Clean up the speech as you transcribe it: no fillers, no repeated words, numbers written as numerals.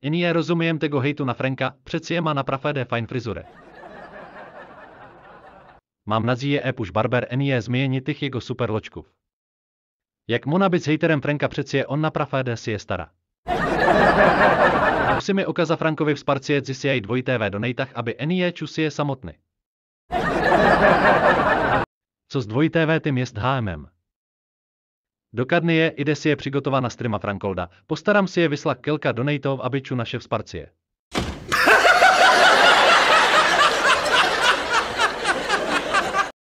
Nie rozumiem tego hejtu na Franka, přeci je má naprawdę fajn fryzurę. Mám nadzieję, už barber nie zmieni tych jego super ločków. Jak může být hejterem Franka, přeci on naprawdę si je stará. Musíme ukázat Frankovi wsparcie zistějí dvojité donatech, aby nie čus je samotný. Co z dvojité tím jest HMM. Dokadny je, ide si je přigotovat na streama Frankolda, postaram si je vyslat kilka donatov, aby ču naše wsparcie.